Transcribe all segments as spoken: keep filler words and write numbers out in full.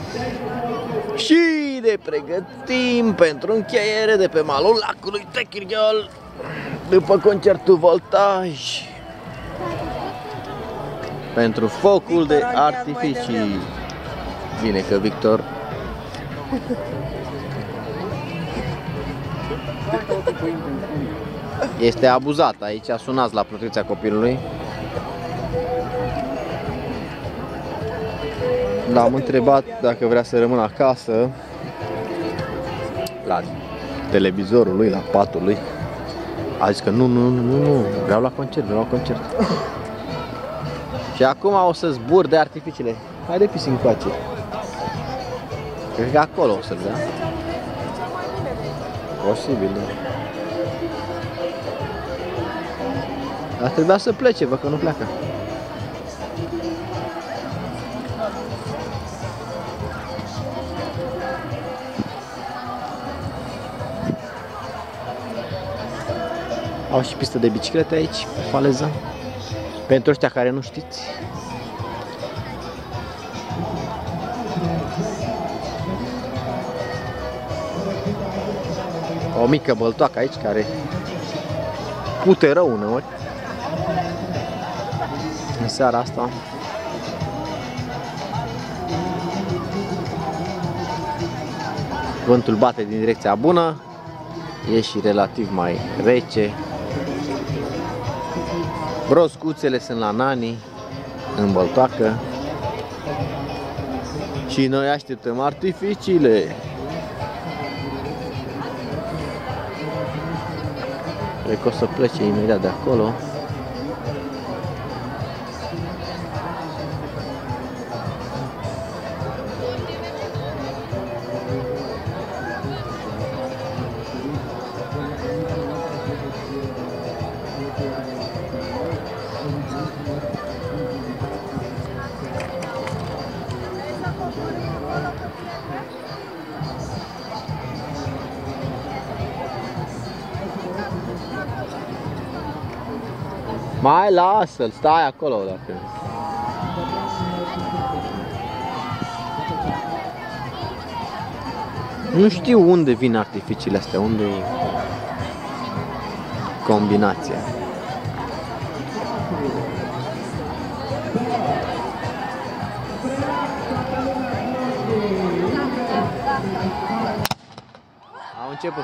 Și ne pregătim pentru încheiere de pe malul lacului Techirgheol după concertul Voltaj pentru focul de artificii. Bine că Victor este abuzat aici, sunați la protecția copilului. L-am întrebat dacă vrea să rămână acasă la televizorul lui, la patul lui. A zis că nu, nu, nu, nu, vreau la concert, vreau la concert. Și acum o să zbur de artificiile. Hai de pisi încoace. Cred că acolo o să-l dea. Posibil, da. Dar trebuia să plece, văd că nu pleacă. Au și pistă de biciclete aici, pe faleză. Pentru ăștia care nu știți. O mică băltoacă aici care pute rău uneori. În seara asta. Vântul bate din direcția bună. E și relativ mai rece. Broscuțele sunt la nani, în băltoacă. Și noi așteptăm artificiile. Cred că o să plece imediat de acolo. Mai lasă-l, stai acolo dacă... Nu știu unde vin artificiile astea, unde e combinația. Au început.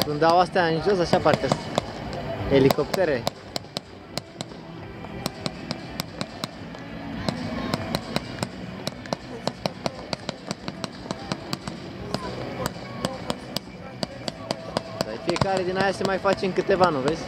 Când dau astea în jos, așa parcă sunt elicoptere. Dar fiecare din aia se mai face în câteva, nu vezi?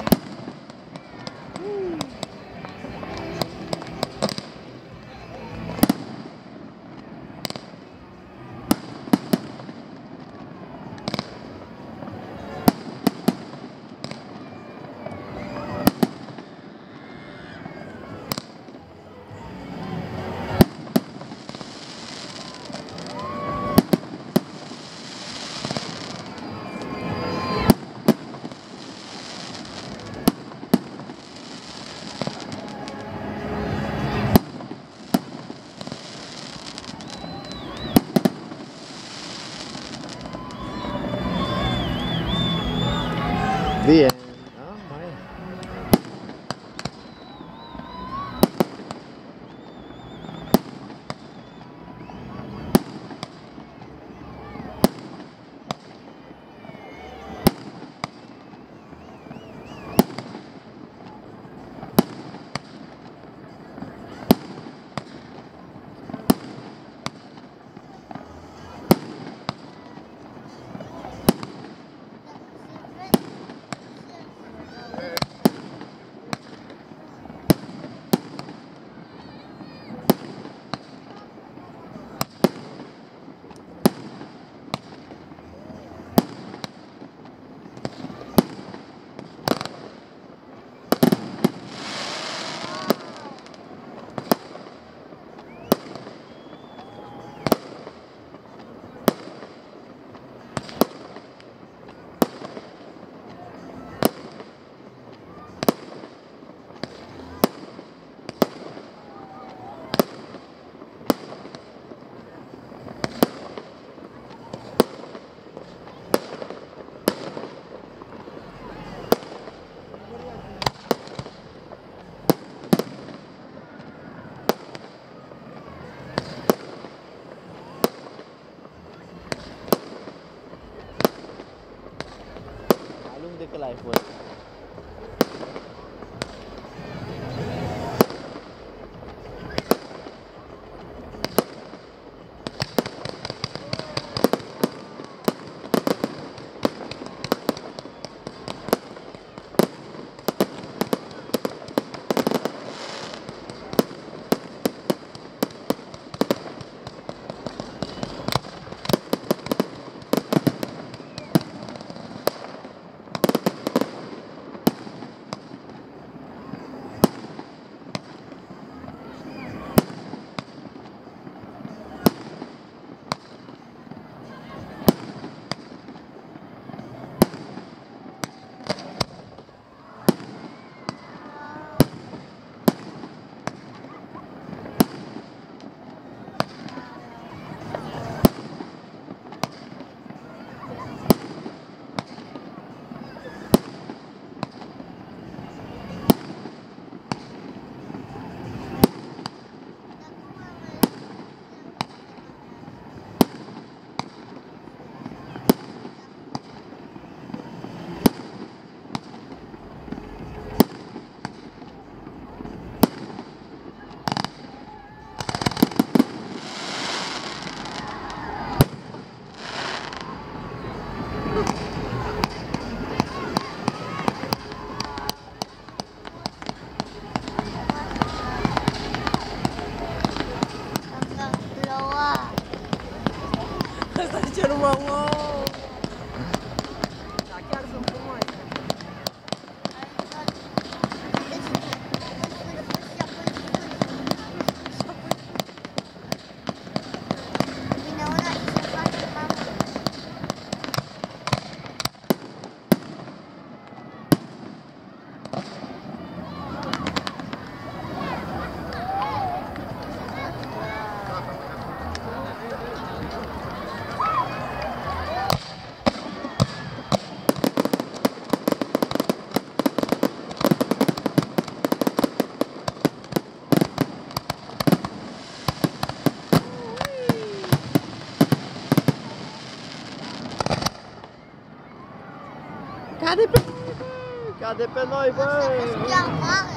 Cade pe... Cade pe noi, bă! Chiar mare!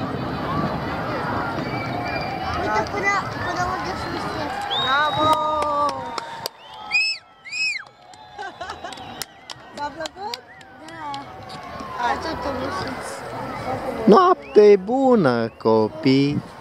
Uite până, până unde sus e. Bravo! V-a plăcut? Da. Hai. Atât am văzut. Noapte bună, copii!